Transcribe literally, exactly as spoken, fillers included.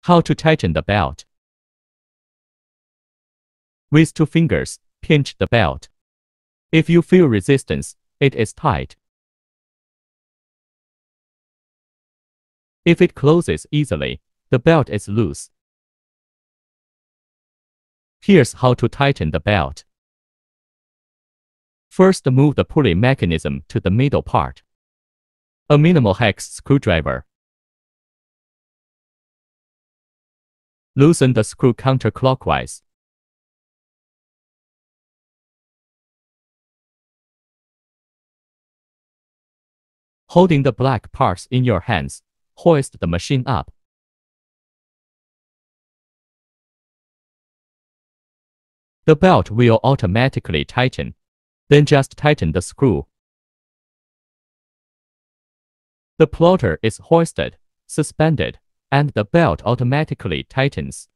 How to tighten the belt. With two fingers, pinch the belt. If you feel resistance, it is tight. If it closes easily, the belt is loose. Here's how to tighten the belt. First, move the pulley mechanism to the middle part. A minimal hex screwdriver. Loosen the screw counterclockwise. Holding the black parts in your hands, hoist the machine up. The belt will automatically tighten. Then just tighten the screw. The plotter is hoisted, suspended, and the belt automatically tightens.